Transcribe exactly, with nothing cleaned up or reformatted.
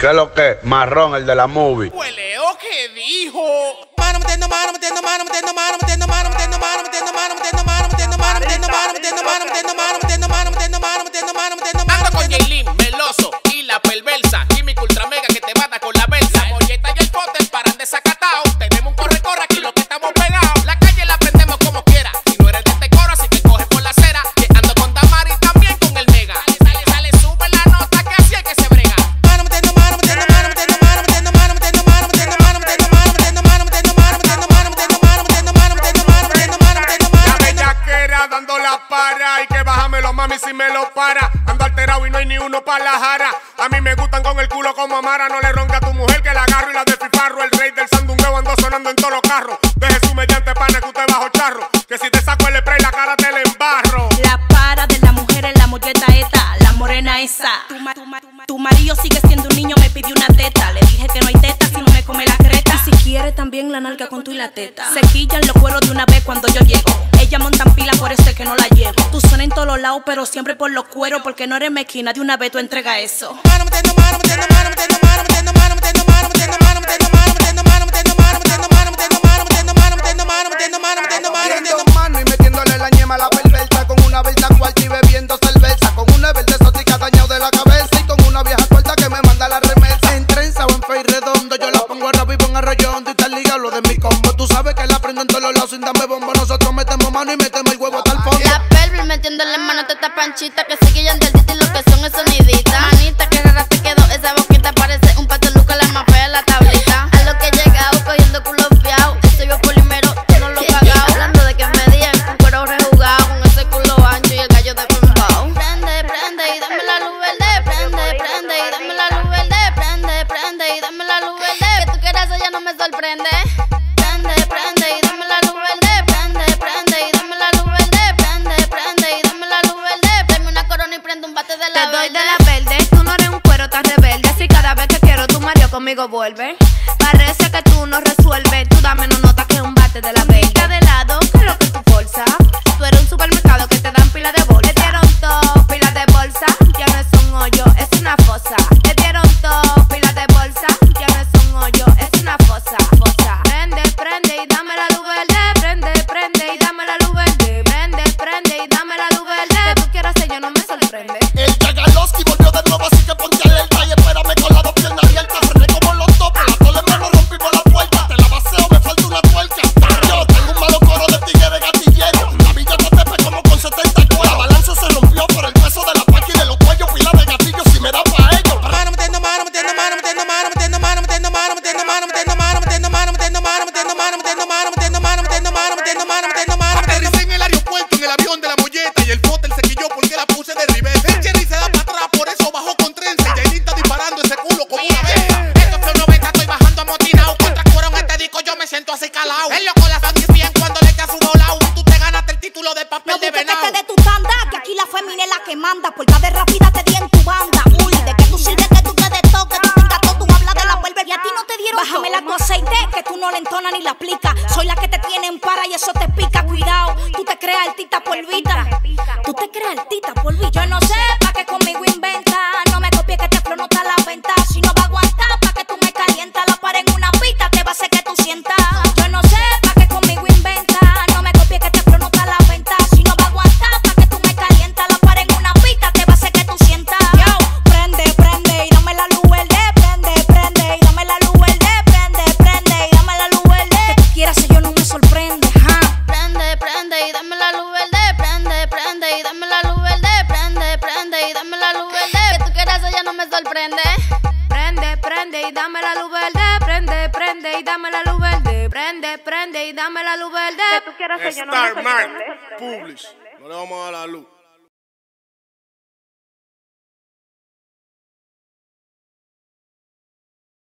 ¿Qué es lo que? Marrón, el de la movie. Hueleo, ¿qué dijo? Mano metiendo mano, metiendo mano, metiendo mano, metiendo mano, metiendo mano, metiendo mano, metiendo mano, metiendo mano, metiendo mano, metiendo mano, metiendo mano, metiendo mano, metiendo mano, metiendo mano, metiendo mano. Ando con Yailin, Meloso y la perversa, química ultra mega que te mata con la versa. La molleta y el pote paran desacatao. Tenemos un corre-corre aquí lo que estamos pegados. La calle la prendemos como quiera. Si no eres de este coro, así que coge por la acera. Que ando con Damari también con el mega. Sale, sale, sube la nota que así es que se brega. Mano metiendo mano, metiendo mano, metiendo mano, metiendo mano, metiendo mano, metiendo mano, metiendo mano, metiendo mano, metiendo mano, metiendo mano, metiendo mano, metiendo mano, metiendo mano, metiendo mano, metiendo mano. La bellaquera dando la para. Y que bájamelo, mami, si me lo para. Ando alterado y no hay ni uno pa' la jara. A mí me gustan con el culo como Amara. No le ronca a tu mujer que la agarro y la desfifarro. El rey del sandungueo ando sonando en todos los carros. Deje su mediante pana que usted bajo charro. Que si te saco el spray la cara te la embarro. La para de la mujer es la molleta esta, la morena esa. Tu, ma, tu, ma, tu, ma, tu marido sigue siendo un niño, me pidió una teta. Le dije que no hay teta si no me come la creta. Y si quiere también la nalga con tu y la teta. Se quillan los cueros de una vez cuando yo llego. Ella montan pila, por eso es que no la llevo. Tú suena en todos los lados, pero siempre por los cueros. Porque no eres mequina, de una vez tú entrega eso. Mano metiendo mano, metiendo mano, metiendo mano, metiendo mano, metiendo mano, metiendo mano, metiendo mano, metiendo mano, metiendo mano, metiendo mano, metiendo mano, metiendo mano, metiendo mano, metiendo mano, metiendo mano, metiendo mano y metiéndole la ñema a la perversa. Con una versa cuarta y bebiendo cerveza. Con una verde exótica dañado de la cabeza. Y con una vieja corta que me manda la remesa. En trenza o en fey redondo. Yo la pongo a rabo y pongo a rollo hondo. Y tal liga lo de mi combo. Tú sabes que la prendo en todos los lados sin darme bombo. Nosotros metemos mano y metemos el huevo hasta el fondo. La pelvis metiéndole mano a esta panchita. Que se guillan del titi lo que son esos soniditas. Manita que rara te quedó. Esa boquita parece un pato luca, la más fea la tablita. A lo que he llegado cogiendo culo fiao. Eso yo primero, tú no lo he pagado. Hablando de que me dieron un cuero rejugado. Con ese culo ancho y el gallo de pembao. Prende, prende y dame la luz verde. Prende, prende y dame la luz verde. Prende, prende y dame la luz verde. Que tú quieras ella no me sorprende. Prende, prende y dame la luz verde. Prende, prende y dame la luz verde. Prende, prende y dame la luz verde. Dame una corona y prende un bate de la Te doy verde. de la verde, tú no eres un cuero tan rebelde. Si cada vez que quiero tu marido conmigo vuelve. Parece que tú no resuelves. Tú dame no nota que es un bate de la verde. De lado, que es lo que tú bolsa. Tú eres un supermercado que te dan pila de bolsa. Le dieron todo, pila de bolsa. Ya no es un hoyo, es una fosa. Le dieron todo, pila de bolsa. Ya no es un hoyo, es una fosa, fosa. Prende, prende y dame la luz verde. Prende, prende y dame la luz verde. Prende, prende y dame la luz verde. Que tú quieras ella no me sorprende. El Jagaloski volvió de nuevo, así que ponte alerta y espérame con la dos piernas abiertas. Frené como los topes, la tole me lo rompimos la puerta. Te la baseo, me falta una tuerca. Yo tengo un malo coro de tigre gatillero. La villa te tepe como con setenta cueros. La balanza se rompió por el peso de la paca y de los cuellos. Pila de gatillos si me da pa' ellos. mano metiendo mano, metiendo mano, metiendo mano, metiendo mano, metiendo mano, metiendo mano, metiendo mano, metiendo mano, metiendo mano, metiendo mano, metiendo mano, metiendo mano, metiendo mano, metiendo mano, metiendo mano. Aterricé en el aeropuerto en el avión de la molleta. Y el fotel se quilló porque la puse de revés. El Cherry se da para atrás, por eso bajó con trenza. Y Yailin está disparando ese culo como una vez. Esto fue noventa, estoy bajando amotinado. Contra cuero en este disco yo me siento así calao. El loco la sangre bien cuando le echa su volao. Tú te ganaste el título de papel No de busques venado. que te de tu tanda, que aquí la femina es la que manda. Por cada rápida te di en tu banda. Uy, de que tú sirves, que tú te de toque, tú pintas todo, tú hablas de la perver y a ti no te dieron. Bájame la cosa y te, que tú no le entonas ni la aplica. Soy la que te tiene en para y eso te pica. Cuidado, tú te creas altita polvita. Tú te creas altita polvita. Yo no sé pa' que conmigo inventa. No me copies que te flow no está a la venta. Si no va a aguantar pa' que tú me calientas. La pared en una pista te va a hacer que tú sientas. Yo no sé pa' que conmigo inventa. No me copies que te flow no está a la venta. Si no va a aguantar pa' que tú me calientas. La pared en una pista te va a hacer que tú sientas. Yo, prende, prende y dame la luz verde. Prende, prende y dame la luz verde. Prende, prende y dame la luz verde. Que tú quieras si yo no me sorprende, ja. Prende, prende y dame la luz verde. Prende, prende y dame la luz verde. Prende, prende y dame la luz verde. Que tú quieras ella no me sorprende. Prende, prende y dame la luz verde. Prende, prende y dame la luz verde. Prende, prende y dame la luz verde. Que tú quieras ella no me Star Mark sorprende. Publish. No le vamos a dar la luz.